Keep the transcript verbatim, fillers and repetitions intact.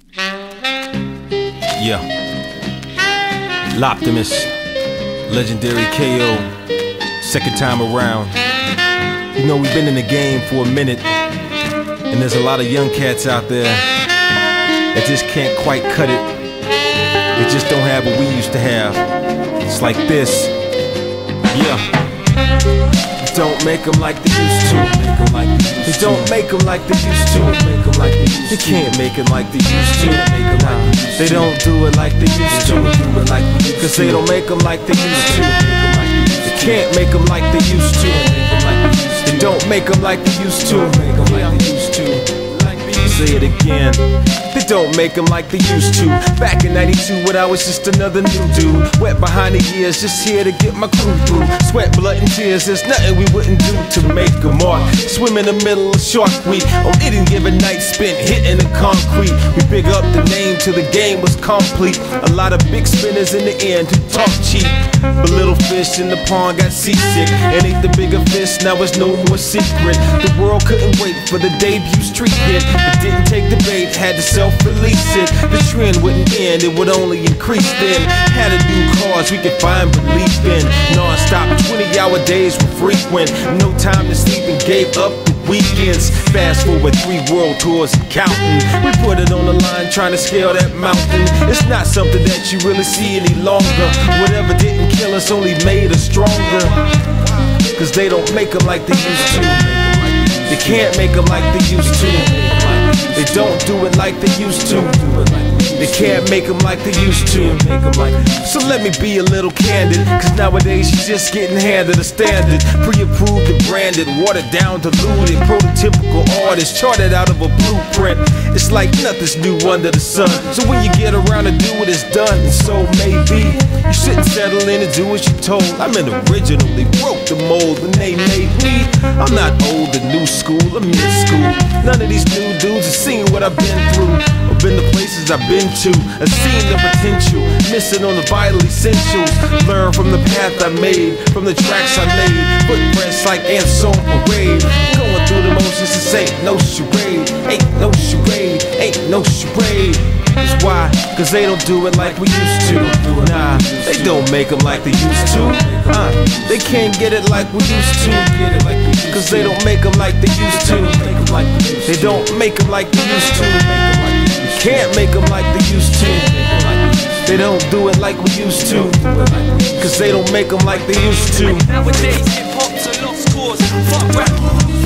Yeah. Loptimist, legendary K O, second time around. You know, we've been in the game for a minute, and there's a lot of young cats out there that just can't quite cut it. They just don't have what we used to have. It's like this. Yeah. Don't make them like they used to. They don't make them like they used to. They can't make it like they used to. They don't do it like they used to. Cause they don't make them like they used to. They can't make them like they used to. They don't make them like they used to. Say it again. They don't make them like they used to. Back in ninety-two when I was just another new dude, wet behind the ears, just here to get my crew through. Sweat, blood and tears, there's nothing we wouldn't do to make a mark. Swim in the middle of Shark Week on any given night spent hitting the concrete. We big up the name till the game was complete. A lot of big spinners in the end who talk cheap, but little fish in the pond got seasick and ate the bigger fish. Now it's no more secret. The world couldn't wait for the debut street hit. It didn't take the bait, had to self-release it. The trend wouldn't end, it would only increase then. Had a new cause we could find belief in. Non-stop twenty hour days were frequent. No time to sleep and gave up the weekends. Fast forward three world tours and counting. We put it on the line trying to scale that mountain. It's not something that you really see any longer. Whatever didn't kill us only made us stronger. Cause they don't make them like they used to. They can't make them like they used to. They don't do it like they used to. They can't make them like they used to. So let me be a little candid, cause nowadays you're just getting handed a standard. Pre-approved and branded, watered down, diluted. Prototypical artist, charted out of a blueprint. It's like nothing's new under the sun. So when you get around to do what it's done, and so maybe you shouldn't settle in and do as you're told. I'm an original, they broke the mold when they made me. I'm not old and new school, I'm mid school. None of these new dudes have seen what I've been through, or been the places I've been to, and seen the potential, missing on the vital essentials. Learn from the path I made, from the tracks I made. Footprints like ants on parade. Going through the motions, this ain't no charade. Ain't no charade, ain't no charade. That's why, cause they don't do it like we used to. Nah, they don't make them like they used to. uh, They can't get it like we used to. Cause they don't make them like they used to. They don't make them like they used to. You can't make them like they used to. They don't do it like we used to. Cause they don't make them like they used to. Nowadays hip hop's a lost cause. Fuck rap.